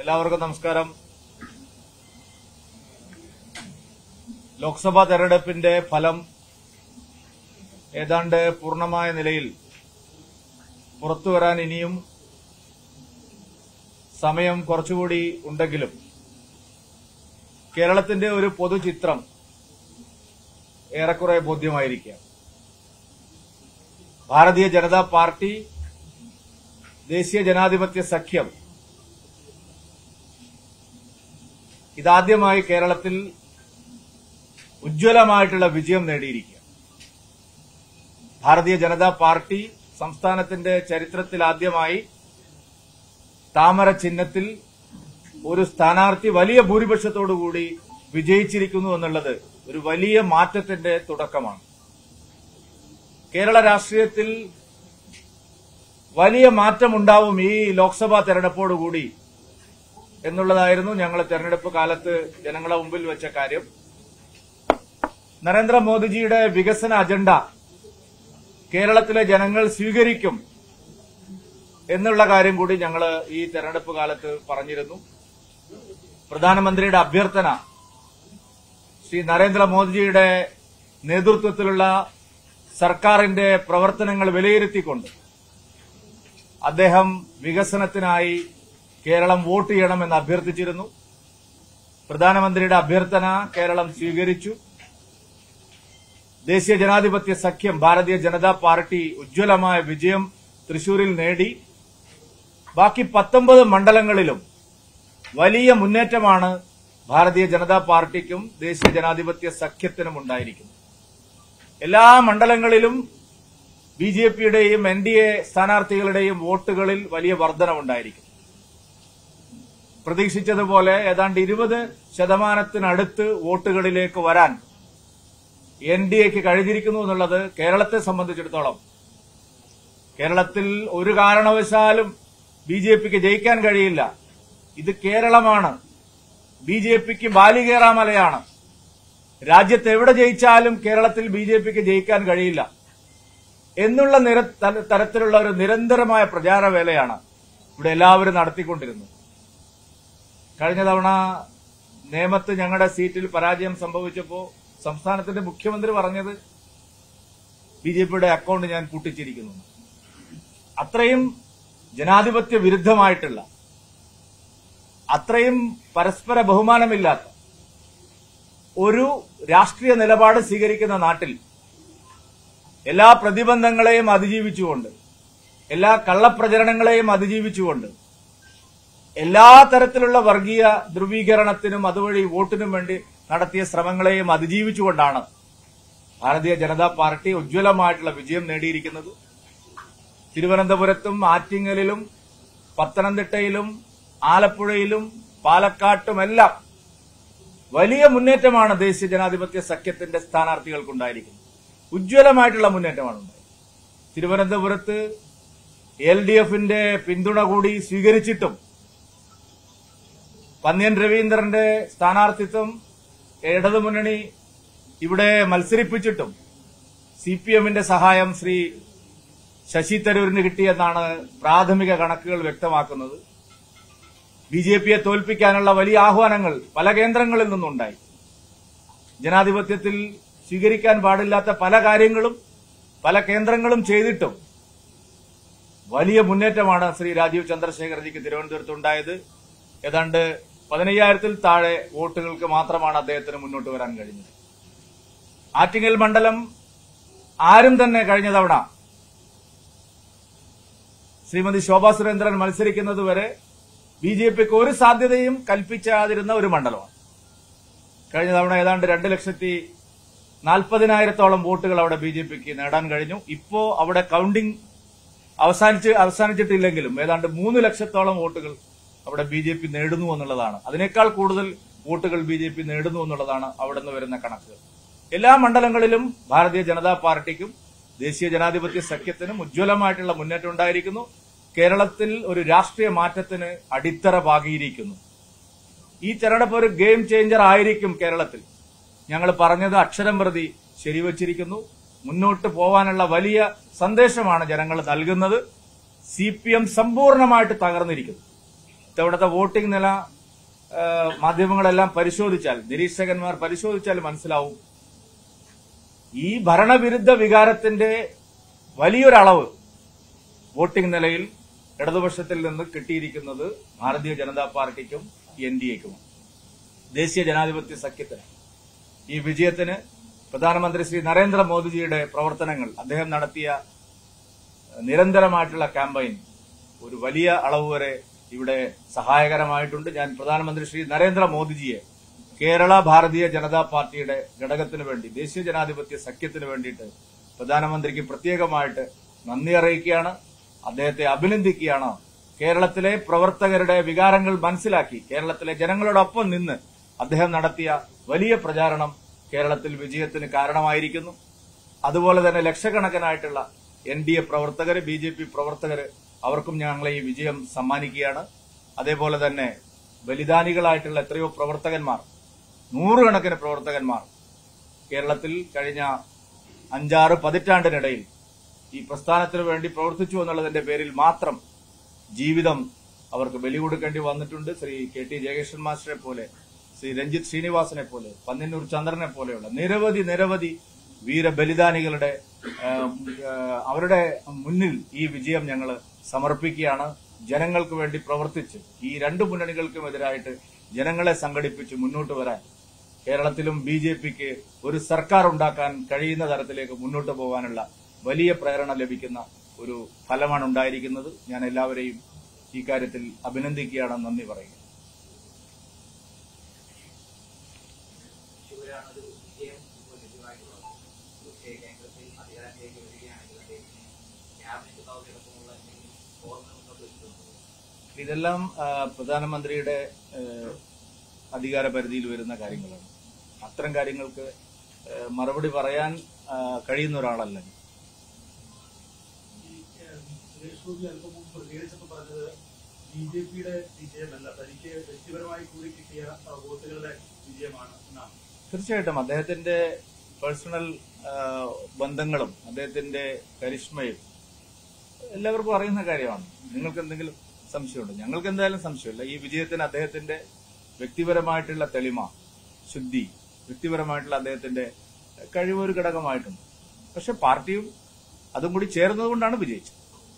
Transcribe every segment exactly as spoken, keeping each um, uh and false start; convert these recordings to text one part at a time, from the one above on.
എല്ലാവർക്കും നമസ്കാരം. ലോക്സഭാ തെരഞ്ഞെടുപ്പിന്റെ ഫലം ഏതാണ്ട് പൂർണ്ണമായ നിലയിൽ പുറത്തുവരാൻ ഇനിയും സമയം കുറച്ചുകൂടി ഉണ്ടെങ്കിലും കേരളത്തിന്റെ ഒരു പൊതുചിത്രം ഏറെക്കുറെ ബോധ്യമായിരിക്കുക. ഭാരതീയ ജനതാ പാർട്ടി, ദേശീയ ജനാധിപത്യ സഖ്യം ഇതാദ്യമായി കേരളത്തിൽ ഉജ്ജ്വലമായിട്ടുള്ള വിജയം നേടിയിരിക്കുക. ഭാരതീയ ജനതാ പാർട്ടി സംസ്ഥാനത്തിന്റെ ചരിത്രത്തിൽ ആദ്യമായി താമര ചിഹ്നത്തിൽ ഒരു സ്ഥാനാർത്ഥി വലിയ ഭൂരിപക്ഷത്തോടുകൂടി വിജയിച്ചിരിക്കുന്നു എന്നുള്ളത് ഒരു വലിയ മാറ്റത്തിന്റെ തുടക്കമാണ്. കേരള രാഷ്ട്രീയത്തിൽ വലിയ മാറ്റമുണ്ടാവും ഈ ലോക്സഭാ തെരഞ്ഞെടുപ്പോടുകൂടി എന്നുള്ളതായിരുന്നു ഞങ്ങൾ തെരഞ്ഞെടുപ്പ് കാലത്ത് ജനങ്ങളെ മുമ്പിൽ വെച്ച കാര്യം. നരേന്ദ്രമോദിജിയുടെ വികസന അജണ്ട കേരളത്തിലെ ജനങ്ങൾ സ്വീകരിക്കും എന്നുള്ള കാര്യം കൂടി ഞങ്ങൾ ഈ തെരഞ്ഞെടുപ്പ് കാലത്ത് പറഞ്ഞിരുന്നു. പ്രധാനമന്ത്രിയുടെ അഭ്യർത്ഥന ശ്രീ നരേന്ദ്രമോദിജിയുടെ നേതൃത്വത്തിലുള്ള സർക്കാരിന്റെ പ്രവർത്തനങ്ങൾ വിലയിരുത്തിക്കൊണ്ട് അദ്ദേഹം വികസനത്തിനായി കേരളം വോട്ട് ചെയ്യണമെന്ന് അഭ്യർത്ഥിച്ചിരുന്നു. പ്രധാനമന്ത്രിയുടെ അഭ്യർത്ഥന കേരളം സ്വീകരിച്ചു. ദേശീയ ജനാധിപത്യ സഖ്യം ഭാരതീയ ജനതാ പാർട്ടി ഉജ്ജ്വലമായ വിജയം തൃശൂരിൽ നേടി. ബാക്കി പത്തൊമ്പത് മണ്ഡലങ്ങളിലും വലിയ മുന്നേറ്റമാണ് ഭാരതീയ ജനതാ പാർട്ടിക്കും ദേശീയ ജനാധിപത്യ സഖ്യത്തിനും ഉണ്ടായിരിക്കുന്നത്. എല്ലാ മണ്ഡലങ്ങളിലും ബി ജെ പിയുടെയും എൻ ഡി എ സ്ഥാനാർത്ഥികളുടെയും വോട്ടുകളിൽ വലിയ വർധനവുണ്ടായിരിക്കും. പ്രതീക്ഷിച്ചതുപോലെ ഏതാണ്ട് ഇരുപത് ശതമാനത്തിനടുത്ത് വോട്ടുകളിലേക്ക് വരാൻ എൻ ഡി എക്ക് കഴിഞ്ഞിരിക്കുന്നു എന്നുള്ളത് കേരളത്തെ സംബന്ധിച്ചിടത്തോളം, കേരളത്തിൽ ഒരു കാരണവശാലും ബി ജെ പിക്ക് ജയിക്കാൻ കഴിയില്ല, ഇത് കേരളമാണ്, ബി ജെ പിക്ക് ബാലികേറാമലയാണ്, രാജ്യത്ത് എവിടെ ജയിച്ചാലും കേരളത്തിൽ ബി ജെ പിക്ക് ജയിക്കാൻ കഴിയില്ല എന്നുള്ള തരത്തിലുള്ള ഒരു നിരന്തരമായ പ്രചാരവേലയാണ് ഇവിടെ എല്ലാവരും നടത്തിക്കൊണ്ടിരുന്നത്. കഴിഞ്ഞ തവണ നേമത്ത് ഞങ്ങളുടെ സീറ്റിൽ പരാജയം സംഭവിച്ചപ്പോൾ സംസ്ഥാനത്തിന്റെ മുഖ്യമന്ത്രി പറഞ്ഞത് ബി ജെ പിയുടെ അക്കൌണ്ട് ഞാൻ പൂട്ടിച്ചിരിക്കുന്നു. അത്രയും ജനാധിപത്യ വിരുദ്ധമായിട്ടുള്ള, അത്രയും പരസ്പര ബഹുമാനമില്ലാത്ത ഒരു രാഷ്ട്രീയ നിലപാട് സ്വീകരിക്കുന്ന നാട്ടിൽ എല്ലാ പ്രതിബന്ധങ്ങളെയും അതിജീവിച്ചുകൊണ്ട്, എല്ലാ കള്ളപ്രചരണങ്ങളെയും അതിജീവിച്ചുകൊണ്ട്, എല്ലാ തരത്തിലുള്ള വർഗീയ ധ്രുവീകരണത്തിനും അതുവഴി വോട്ടിനും വേണ്ടി നടത്തിയ ശ്രമങ്ങളെയും അതിജീവിച്ചുകൊണ്ടാണ് ഭാരതീയ ജനതാ പാർട്ടി ഉജ്ജ്വലമായിട്ടുള്ള വിജയം നേടിയിരിക്കുന്നത്. തിരുവനന്തപുരത്തും ആറ്റിങ്ങലിലും പത്തനംതിട്ടയിലും ആലപ്പുഴയിലും പാലക്കാട്ടുമെല്ലാം വലിയ മുന്നേറ്റമാണ് ദേശീയ ജനാധിപത്യ സഖ്യത്തിന്റെ സ്ഥാനാർത്ഥികൾക്കുണ്ടായിരിക്കുന്നത്. ഉജ്ജ്വലമായിട്ടുള്ള മുന്നേറ്റമാണ് ഉണ്ടായത്. തിരുവനന്തപുരത്ത് എൽ ഡി എഫിന്റെ പിന്തുണ കൂടി സ്വീകരിച്ചിട്ടും, പന്ന്യൻ രവീന്ദ്രന്റെ സ്ഥാനാർത്ഥിത്വം ഇടതുമുന്നണി ഇവിടെ മത്സരിപ്പിച്ചിട്ടും സി പി എമ്മിന്റെ സഹായം ശ്രീ ശശി തരൂരിന് കിട്ടിയെന്നാണ് പ്രാഥമിക കണക്കുകൾ വ്യക്തമാക്കുന്നത്. ബി ജെ പിയെ തോൽപ്പിക്കാനുള്ള വലിയ ആഹ്വാനങ്ങൾ പല കേന്ദ്രങ്ങളിൽ നിന്നുണ്ടായി. ജനാധിപത്യത്തിൽ സ്വീകരിക്കാൻ പാടില്ലാത്ത പല കാര്യങ്ങളും പല കേന്ദ്രങ്ങളും ചെയ്തിട്ടും വലിയ മുന്നേറ്റമാണ് ശ്രീ രാജീവ് ചന്ദ്രശേഖർജിക്ക് തിരുവനന്തപുരത്തുണ്ടായത്. ഏതാണ്ട് പതിനയ്യായിരത്തിൽ താഴെ വോട്ടുകൾക്ക് മാത്രമാണ് അദ്ദേഹത്തിന് മുന്നോട്ട് വരാൻ കഴിഞ്ഞത്. ആറ്റിങ്ങൽ മണ്ഡലം ആരും തന്നെ കഴിഞ്ഞ തവണ ശ്രീമതി ശോഭാ സുരേന്ദ്രൻ മത്സരിക്കുന്നതുവരെ ബി ജെ പിക്ക് ഒരു സാധ്യതയും കൽപ്പിച്ചാതിരുന്ന ഒരു മണ്ഡലമാണ്. കഴിഞ്ഞ തവണ ഏതാണ്ട് രണ്ട് ലക്ഷത്തി നാൽപ്പതിനായിരത്തോളം വോട്ടുകൾ അവിടെ ബി ജെ പിക്ക് നേടാൻ കഴിഞ്ഞു. ഇപ്പോ അവിടെ കൌണ്ടിംഗ് അവസാനിച്ച് അവസാനിച്ചിട്ടില്ലെങ്കിലും ഏതാണ്ട് മൂന്ന് ലക്ഷത്തോളം വോട്ടുകൾ അവിടെ ബി ജെ പി നേടുന്നു എന്നുള്ളതാണ്. അതിനേക്കാൾ കൂടുതൽ വോട്ടുകൾ ബി ജെ പി നേടുന്നു എന്നുള്ളതാണ് അവിടെ നിന്ന് വരുന്ന കണക്ക്. എല്ലാ മണ്ഡലങ്ങളിലും ഭാരതീയ ജനതാ പാർട്ടിക്കും ദേശീയ ജനാധിപത്യ സഖ്യത്തിനും ഉജ്ജ്വലമായിട്ടുള്ള മുന്നേറ്റം ഉണ്ടായിരിക്കുന്നു. കേരളത്തിൽ ഒരു രാഷ്ട്രീയ മാറ്റത്തിന് അടിത്തറ പാകിയിരിക്കുന്നു. ഈ തെരഞ്ഞെടുപ്പ് ഒരു ഗെയിം ചേഞ്ചർ ആയിരിക്കും കേരളത്തിൽ. ഞങ്ങൾ പറഞ്ഞത് അക്ഷരം പ്രതി ശരിവച്ചിരിക്കുന്നു. മുന്നോട്ട് പോവാനുള്ള വലിയ സന്ദേശമാണ് ജനങ്ങൾ നൽകുന്നത്. സി പി എം സമ്പൂർണ്ണമായിട്ട് തകർന്നിരിക്കുന്നു. ഇത്തവണത്തെ വോട്ടിംഗ് നില മാധ്യമങ്ങളെല്ലാം പരിശോധിച്ചാൽ, നിരീക്ഷകന്മാർ പരിശോധിച്ചാൽ മനസ്സിലാവും ഈ ഭരണവിരുദ്ധ വികാരത്തിന്റെ വലിയൊരളവ് വോട്ടിംഗ് നിലയിൽ ഇടതുപക്ഷത്തിൽ നിന്ന് കിട്ടിയിരിക്കുന്നത് ഭാരതീയ ജനതാ പാർട്ടിക്കും എൻ ഡി എക്കും, ദേശീയ ജനാധിപത്യ സഖ്യത്തിന്. ഈ വിജയത്തിന് പ്രധാനമന്ത്രി ശ്രീ നരേന്ദ്രമോദിജിയുടെ പ്രവർത്തനങ്ങൾ, അദ്ദേഹം നടത്തിയ നിരന്തരമായിട്ടുള്ള ക്യാമ്പയിൻ ഒരു വലിയ അളവ് വരെ ഇവിടെ സഹായകരമായിട്ടുണ്ട്. ഞാൻ പ്രധാനമന്ത്രി ശ്രീ നരേന്ദ്രമോദിജിയെ കേരള ഭാരതീയ ജനതാ പാർട്ടിയുടെ ഘടകത്തിന് വേണ്ടി, ദേശീയ ജനാധിപത്യ സഖ്യത്തിന് വേണ്ടിയിട്ട് പ്രധാനമന്ത്രിക്ക് പ്രത്യേകമായിട്ട് നന്ദി അറിയിക്കുകയാണ്, അദ്ദേഹത്തെ അഭിനന്ദിക്കുകയാണ്. കേരളത്തിലെ പ്രവർത്തകരുടെ വികാരങ്ങൾ മനസ്സിലാക്കി കേരളത്തിലെ ജനങ്ങളോടൊപ്പം നിന്ന് അദ്ദേഹം നടത്തിയ വലിയ പ്രചാരണം കേരളത്തിൽ വിജയത്തിന് കാരണമായിരിക്കുന്നു. അതുപോലെ തന്നെ ലക്ഷക്കണക്കിനായിട്ടുള്ള എൻ ഡി എ പ്രവർത്തകർ, ബി ജെ പി പ്രവർത്തകർ, അവർക്കും ഞങ്ങളെ ഈ വിജയം സമ്മാനിക്കുകയാണ്. അതേപോലെ തന്നെ ബലിദാനികളായിട്ടുള്ള എത്രയോ പ്രവർത്തകന്മാർ, നൂറുകണക്കിന് പ്രവർത്തകന്മാർ കേരളത്തിൽ കഴിഞ്ഞ അഞ്ചാറ് പതിറ്റാണ്ടിനിടയിൽ ഈ പ്രസ്ഥാനത്തിനു വേണ്ടി പ്രവർത്തിച്ചു എന്നുള്ളതിന്റെ പേരിൽ മാത്രം ജീവിതം അവർക്ക് ബലി കൊടുക്കേണ്ടി വന്നിട്ടുണ്ട്. ശ്രീ കെ ടി ജയകൃഷ്ണൻ മാസ്റ്ററെ പോലെ, ശ്രീ രഞ്ജിത്ത് ശ്രീനിവാസനെ പോലെ, പന്നിന്നൂർ ചന്ദ്രനെ പോലെയുള്ള നിരവധി നിരവധി വീരബലിദാനികളുടെ അവരുടെ മുന്നിൽ ഈ വിജയം ഞങ്ങൾ സമർപ്പിക്കുകയാണ്. ജനങ്ങൾക്ക് വേണ്ടി പ്രവർത്തിച്ച് ഈ രണ്ടു മുന്നണികൾക്കുമെതിരായിട്ട് ജനങ്ങളെ സംഘടിപ്പിച്ച് മുന്നോട്ട് വരാൻ കേരളത്തിലും ബി ജെ പിക്ക് ഒരു സർക്കാർ ഉണ്ടാക്കാൻ കഴിയുന്ന തരത്തിലേക്ക് മുന്നോട്ട് പോകാനുള്ള വലിയ പ്രേരണ ലഭിക്കുന്ന ഒരു ഫലമാണ് ഉണ്ടായിരിക്കുന്നത്. ഞാൻ എല്ലാവരെയും ഈ കാര്യത്തിൽ അഭിനന്ദിക്കുകയാണ്, നന്ദി പറയുക. ഇതെല്ലാം പ്രധാനമന്ത്രിയുടെ അധികാര പരിധിയിൽ വരുന്ന കാര്യങ്ങളാണ്. അത്തരം കാര്യങ്ങൾക്ക് മറുപടി പറയാൻ കഴിയുന്ന ഒരാളല്ല. ബി ജെ പിയുടെ വിജയമല്ല, തനിക്ക് വ്യക്തിപരമായി കൂടി കിട്ടിയ വോട്ടുകളുടെ വിജയമാണ് എന്നാണ്. തീർച്ചയായിട്ടും അദ്ദേഹത്തിന്റെ പേഴ്സണൽ ബന്ധങ്ങളും അദ്ദേഹത്തിന്റെ കരിഷ്മയും എല്ലാവർക്കും അറിയുന്ന കാര്യമാണ്. നിങ്ങൾക്ക് എന്തെങ്കിലും സംശയമുണ്ട്? ഞങ്ങൾക്ക് എന്തായാലും സംശയമില്ല. ഈ വിജയത്തിന് അദ്ദേഹത്തിന്റെ വ്യക്തിപരമായിട്ടുള്ള തെളിമ, ശുദ്ധി, വ്യക്തിപരമായിട്ടുള്ള അദ്ദേഹത്തിന്റെ കഴിവൊരു ഘടകമായിട്ടുണ്ട്. പക്ഷെ പാർട്ടിയും അതും കൂടി ചേർന്നതുകൊണ്ടാണ് വിജയിച്ചത്.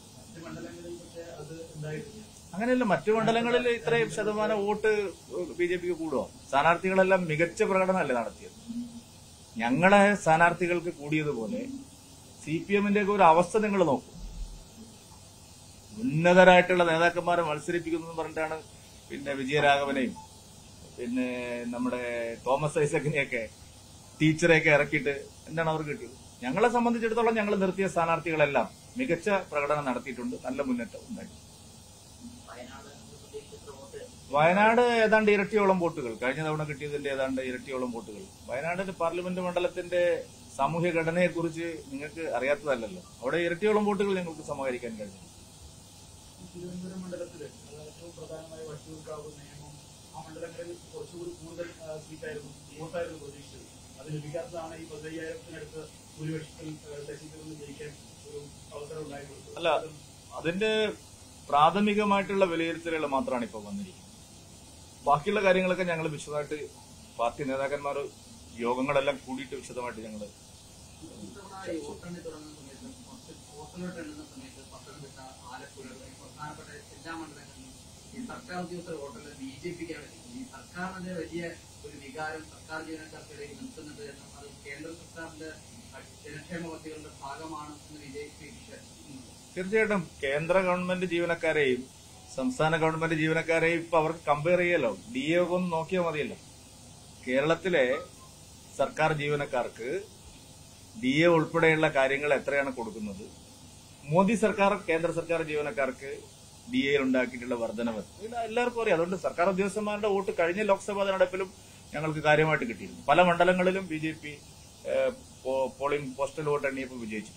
അങ്ങനെയല്ല, മറ്റു മണ്ഡലങ്ങളിൽ ഇത്രയും ശതമാനം വോട്ട് ബി ജെ പിക്ക് കൂടുമോ? സ്ഥാനാർത്ഥികളെല്ലാം മികച്ച പ്രകടനമല്ലേ നടത്തിയത്. ഞങ്ങളെ സ്ഥാനാർത്ഥികൾക്ക് കൂടിയതുപോലെ സി പി എമ്മിന്റെ ഒരു അവസ്ഥ നിങ്ങൾ നോക്കൂ. ഉന്നതരായിട്ടുള്ള നേതാക്കന്മാരെ മത്സരിപ്പിക്കുന്നു പറഞ്ഞിട്ടാണ് പിന്നെ വിജയരാഘവനെയും പിന്നെ നമ്മുടെ തോമസ് ഐസക്കിനെയൊക്കെ ടീച്ചറെയൊക്കെ ഇറക്കിയിട്ട് എന്താണ് അവർ കിട്ടിയത്? ഞങ്ങളെ സംബന്ധിച്ചിടത്തോളം ഞങ്ങൾ നിർത്തിയ സ്ഥാനാർത്ഥികളെല്ലാം മികച്ച പ്രകടനം നടത്തിയിട്ടുണ്ട്, നല്ല മുന്നേറ്റം ഉണ്ടായിട്ടുണ്ട്. വയനാട് ഏതാണ്ട് ഇരട്ടിയോളം വോട്ടുകൾ, കഴിഞ്ഞ തവണ കിട്ടിയതിന്റെ ഏതാണ്ട് ഇരട്ടിയോളം വോട്ടുകൾ. വയനാട് പാർലമെന്റ് മണ്ഡലത്തിന്റെ സാമൂഹ്യ ഘടനയെക്കുറിച്ച് നിങ്ങൾക്ക് അറിയാത്തതല്ലല്ലോ. അവിടെ ഇരട്ടിയോളം വോട്ടുകൾ ഞങ്ങൾക്ക് സമാഹരിക്കാൻ കഴിഞ്ഞു. തിരുവനന്തപുരം മണ്ഡലത്തില് ഏറ്റവും പ്രധാനമായ വട്ടിയൂർക്കാവ്, നിയമം, ആ മണ്ഡലങ്ങളിൽ കുറച്ചുകൂടി കൂടുതൽ സീറ്റായിരുന്നു, വോട്ടായിരുന്നു പ്രതീക്ഷിച്ചത്. അത് ലഭിക്കാത്തതാണ് ഈ പതിനയ്യായിരത്തിനടുത്ത് ഭൂരിപക്ഷത്തിൽ ശശികലന് ജയിക്കാൻ ഒരു അവസരം ഉണ്ടായിട്ടുള്ളത്. അല്ല, അതിന്റെ പ്രാഥമികമായിട്ടുള്ള വിലയിരുത്തലുകൾ മാത്രമാണ് ഇപ്പോൾ വന്നിരിക്കുന്നത്. ബാക്കിയുള്ള കാര്യങ്ങളൊക്കെ ഞങ്ങൾ വിശദമായിട്ട് പാർട്ടി നേതാക്കന്മാർ യോഗങ്ങളെല്ലാം കൂടിയിട്ട് വിശദമായിട്ട് ഞങ്ങൾ പ്രധാനപ്പെട്ട എല്ലാ മണ്ഡലങ്ങളിലും ഈ സർക്കാർ ഉദ്യോഗസ്ഥർ വോട്ടുള്ളത് ബി ജെ പിക്കാണ്. ഈ സർക്കാരിന്റെ വലിയ ഒരു വികാരം സർക്കാർ ജീവനക്കാർക്കിടയിൽ നിൽക്കുന്നുണ്ട് എന്നും അത് കേന്ദ്ര സർക്കാരിന്റെ ജനക്ഷേമ പദ്ധതികളുടെ ഭാഗമാണ് എന്ന് ബി ജെ പി വിശ്വസിക്കുന്നുണ്ട്. തീർച്ചയായിട്ടും കേന്ദ്ര ഗവൺമെന്റ് ജീവനക്കാരെയും സംസ്ഥാന ഗവൺമെന്റ് ജീവനക്കാരെയും ഇപ്പൊ അവർക്ക് കമ്പയർ ചെയ്യല്ലോ. ഡി എ ഒക്കെ ഒന്ന് നോക്കിയാൽ മതിയല്ലോ. കേരളത്തിലെ സർക്കാർ ജീവനക്കാർക്ക് ഡി എ ഉൾപ്പെടെയുള്ള കാര്യങ്ങൾ എത്രയാണ് കൊടുക്കുന്നത്? മോദി സർക്കാർ കേന്ദ്ര സർക്കാർ ജീവനക്കാർക്ക് ഡി എയിൽ ഉണ്ടാക്കിയിട്ടുള്ള വർധനവ് എല്ലാവർക്കും അറിയാം. അതുകൊണ്ട് സർക്കാർ ഉദ്യോഗസ്ഥന്മാരുടെ വോട്ട് കഴിഞ്ഞ ലോക്സഭാ തെരഞ്ഞെടുപ്പിലും ഞങ്ങൾക്ക് കാര്യമായിട്ട് കിട്ടിയിരുന്നു. പല മണ്ഡലങ്ങളിലും B J P polling postal vote എണ്ണിയപ്പോൾ വിജയിച്ചു.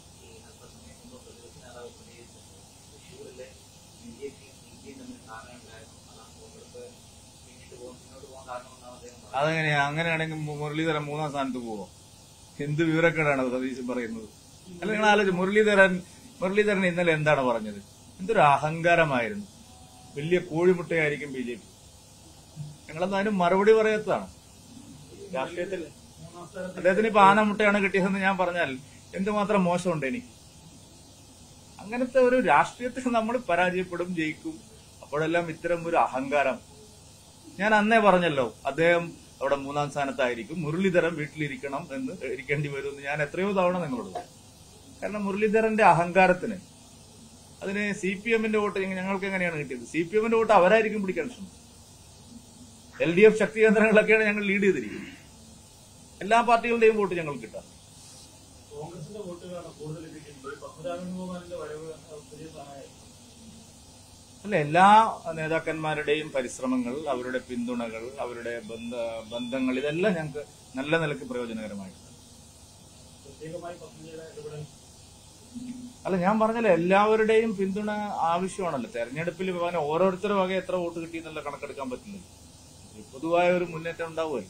അതെങ്ങനെയാ? അങ്ങനെയാണെങ്കിൽ മുരളീധരൻ മൂന്നാം സ്ഥാനത്ത് പോവോ? എന്ത് വിവരക്കേടാണ് സതീശൻ പറയുന്നത്? അല്ല, നിങ്ങൾ ആലോചിച്ച് മുരളീധരൻ മുരളീധരൻ ഇന്നലെ എന്താണ് പറഞ്ഞത്? എന്തൊരു അഹങ്കാരമായിരുന്നു. വലിയ കോഴിമുട്ടയായിരിക്കും ബി ജെ പി. ഞങ്ങളൊന്നും അതിന് മറുപടി പറയാത്തതാണ്. രാഷ്ട്രീയത്തിൽ അദ്ദേഹത്തിന് ഇപ്പൊ ആനമുട്ടയാണ് കിട്ടിയതെന്ന് ഞാൻ പറഞ്ഞാൽ എന്തുമാത്രം മോശമുണ്ട് എനിക്ക്. അങ്ങനത്തെ ഒരു രാഷ്ട്രീയത്തിൽ നമ്മൾ പരാജയപ്പെടും, ജയിക്കും. അപ്പോഴെല്ലാം ഇത്തരം ഒരു അഹങ്കാരം. ഞാൻ അന്നേ പറഞ്ഞല്ലോ അദ്ദേഹം അവിടെ മൂന്നാം സ്ഥാനത്തായിരിക്കും, മുരളീധരൻ വീട്ടിലിരിക്കണം എന്ന് ഇരിക്കേണ്ടി വരുമെന്ന് ഞാൻ എത്രയോ തവണ നിങ്ങളോട് പറഞ്ഞു. കാരണം മുരളീധരന്റെ അഹങ്കാരത്തിന് അതിന് സി പി എമ്മിന്റെ വോട്ട് ഞങ്ങൾക്ക് എങ്ങനെയാണ് കിട്ടിയത്? സി പി എമ്മിന്റെ വോട്ട് അവരായിരിക്കും പിടിക്കാൻ ശ്രമിച്ചത്. എൽ ഡി എഫ് ശക്തി കേന്ദ്രങ്ങളൊക്കെയാണ് ഞങ്ങൾ ലീഡ് ചെയ്തിരിക്കുന്നത്. എല്ലാ പാർട്ടികളുടെയും വോട്ട് ഞങ്ങൾക്ക് കിട്ടാം. കോൺഗ്രസിന്റെ വോട്ടുകളാണ് കൂടുതൽ ലഭിക്കുന്നത്. പത്മനാഭന്റെ വരവ് വലിയ സഹായം. അല്ല, എല്ലാ നേതാക്കന്മാരുടെയും പരിശ്രമങ്ങൾ, അവരുടെ പിന്തുണകൾ, അവരുടെ ബന്ധ ബന്ധങ്ങൾ ഇതെല്ലാം ഞങ്ങൾക്ക് നല്ല നിലയ്ക്ക് പ്രയോജനകരമായിട്ടുണ്ട്. പ്രത്യേകമായി പത്മജയുടെ ഇടപെടൽ. അല്ല, ഞാൻ പറഞ്ഞല്ലോ എല്ലാവരുടെയും പിന്തുണ ആവശ്യമാണല്ലോ. തെരഞ്ഞെടുപ്പിൽ അങ്ങനെ ഓരോരുത്തരും വക എത്ര വോട്ട് കിട്ടിയെന്നുള്ള കണക്കെടുക്കാൻ പറ്റില്ല. പൊതുവായ ഒരു മുന്നേറ്റം ഉണ്ടാവുമല്ലോ.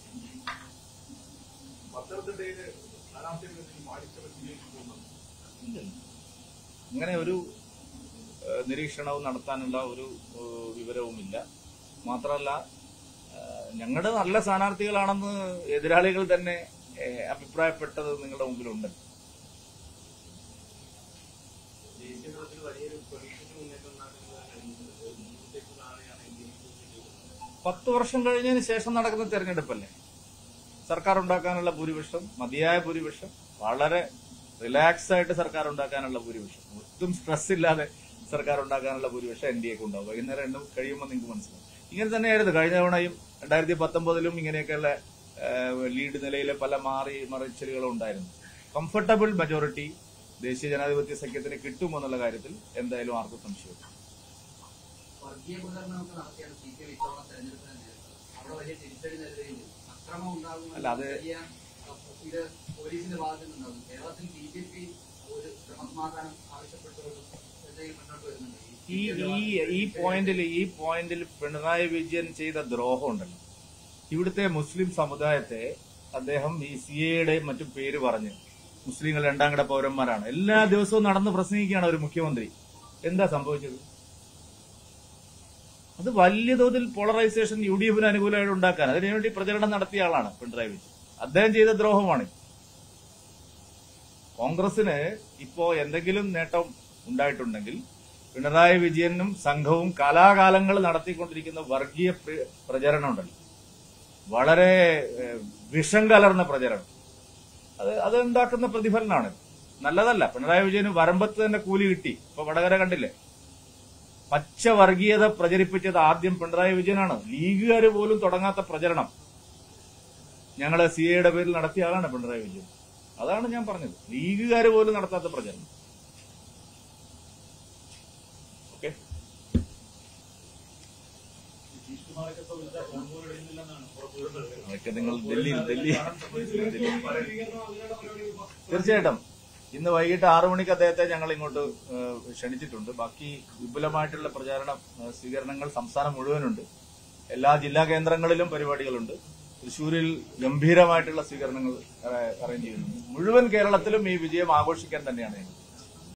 അങ്ങനെ ഒരു നിരീക്ഷണവും നടത്താനുള്ള ഒരു വിവരവുമില്ല. മാത്രമല്ല, ഞങ്ങളുടെ നല്ല സ്ഥാനാർത്ഥികളാണെന്ന് എതിരാളികൾ തന്നെ അഭിപ്രായപ്പെട്ടത് നിങ്ങളുടെ മുമ്പിലുണ്ട്. പത്ത് വർഷം കഴിഞ്ഞതിന് ശേഷം നടക്കുന്ന തെരഞ്ഞെടുപ്പല്ലേ? സർക്കാർ ഉണ്ടാക്കാനുള്ള ഭൂരിപക്ഷം, മതിയായ ഭൂരിപക്ഷം, വളരെ റിലാക്സ് ആയിട്ട് സർക്കാർ ഉണ്ടാക്കാനുള്ള ഭൂരിപക്ഷം, ഒട്ടും സ്ട്രെസ് ഇല്ലാതെ സർക്കാർ ഉണ്ടാക്കാനുള്ള ഭൂരിപക്ഷം എൻ ഡി എക്ക് ഉണ്ടാവും. വൈകുന്നേരം രണ്ടും കഴിയുമ്പോൾ നിങ്ങൾക്ക് മനസ്സിലാവും. ഇങ്ങനെ തന്നെയായിരുന്നു കഴിഞ്ഞ തവണയും. രണ്ടായിരത്തി പത്തൊമ്പതിലും ഇങ്ങനെയൊക്കെയുള്ള ലീഡ് നിലയിലെ പല മാറി മറിച്ചിലുകളും ഉണ്ടായിരുന്നു. കംഫർട്ടബിൾ മെജോറിറ്റി ദേശീയ ജനാധിപത്യ സഖ്യത്തിന് കിട്ടുമെന്നുള്ള കാര്യത്തിൽ എന്തായാലും ആർക്കും സംശയമില്ല. വർഗീയ പ്രചരണമൊക്കെ നടത്തിയാണ് സി പി എം ഇത്തവണ തെരഞ്ഞെടുപ്പിനെ നേരിട്ടത്. അവിടെ വലിയ തിരിച്ചടി നേരിടുകയും അക്രമം ഉണ്ടാകുമെന്ന് വലിയ ഇത് പോലീസിന്റെ ഭാഗത്തു നിന്നുണ്ടാകും. കേരളത്തിൽ ബി ജെ പി ഒരു ക്രമസമാധാനം ആവശ്യപ്പെട്ടുകൊണ്ട് എന്തെങ്കിലും മുന്നോട്ട് വരുന്നുണ്ട്. ഈ ഈ പോയിന്റിൽ ഈ പോയിന്റിൽ പിണറായി വിജയൻ ചെയ്ത ദ്രോഹം ഉണ്ടല്ലോ. ഇവിടുത്തെ മുസ്ലിം സമുദായത്തെ അദ്ദേഹം ഈ സി എയുടെ മറ്റു പേര് പറഞ്ഞ് മുസ്ലിങ്ങൾ രണ്ടാം കിട പൗരന്മാരാണ് എല്ലാ ദിവസവും നടന്ന് പ്രസംഗിക്കുകയാണ് ഒരു മുഖ്യമന്ത്രി. എന്താ സംഭവിച്ചത്? അത് വലിയ തോതിൽ പോളറൈസേഷൻ യു ഡി എഫിന് അനുകൂലമായിട്ട് ഉണ്ടാക്കാൻ അതിനുവേണ്ടി പ്രചരണം നടത്തിയ ആളാണ് പിണറായി വിജയൻ. അദ്ദേഹം ചെയ്ത ദ്രോഹമാണ്. കോൺഗ്രസിന് ഇപ്പോ എന്തെങ്കിലും നേട്ടം ഉണ്ടായിട്ടുണ്ടെങ്കിൽ പിണറായി വിജയനും സംഘവും കാലാകാലങ്ങൾ നടത്തിക്കൊണ്ടിരിക്കുന്ന വർഗീയ പ്രചരണം ഉണ്ടല്ലോ, വളരെ വിഷം കലർന്ന പ്രചരണം, അത് അത് ഉണ്ടാക്കുന്ന പ്രതിഫലനമാണ്. നല്ലതല്ല. പിണറായി വിജയന് വരമ്പത്ത് തന്നെ കൂലി കിട്ടി. ഇപ്പൊ വടകര കണ്ടില്ലേ? പച്ച വർഗീയത പ്രചരിപ്പിച്ചത് ആദ്യം പിണറായി വിജയനാണ്. ലീഗുകാർ പോലും തുടങ്ങാത്ത പ്രചരണം ഞങ്ങള് സി എയുടെ പേരിൽ നടത്തിയ ആളാണ് പിണറായി വിജയൻ. അതാണ് ഞാൻ പറഞ്ഞത്, ലീഗുകാർ പോലും നടത്താത്ത പ്രചരണം. ഓക്കെ, അതൊക്കെ നിങ്ങൾ ഡൽഹിയിൽ ഡൽഹി തീർച്ചയായിട്ടും ഇന്ന് വൈകിട്ട് ആറു മണിക്ക് അദ്ദേഹത്തെ ഞങ്ങൾ ഇങ്ങോട്ട് ക്ഷണിച്ചിട്ടുണ്ട്. ബാക്കി വിപുലമായിട്ടുള്ള പ്രചാരണ സ്വീകരണങ്ങൾ സംസ്ഥാനം മുഴുവനുണ്ട്. എല്ലാ ജില്ലാ കേന്ദ്രങ്ങളിലും പരിപാടികളുണ്ട്. തൃശ്ശൂരിൽ ഗംഭീരമായിട്ടുള്ള സ്വീകരണങ്ങൾ അറേഞ്ച് ചെയ്യുന്നുണ്ട്. മുഴുവൻ കേരളത്തിലും ഈ വിജയം ആഘോഷിക്കാൻ തന്നെയാണ് ഞങ്ങൾ.